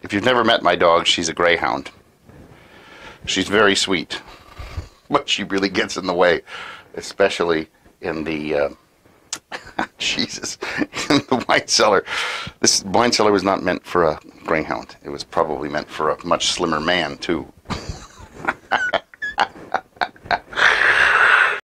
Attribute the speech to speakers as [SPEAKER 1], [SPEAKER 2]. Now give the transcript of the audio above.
[SPEAKER 1] If you've never met my dog, she's a greyhound. She's very sweet, but she really gets in the way, especially in the Jesus, in the wine cellar. This wine cellar was not meant for a greyhound. It was probably meant for a much slimmer man too.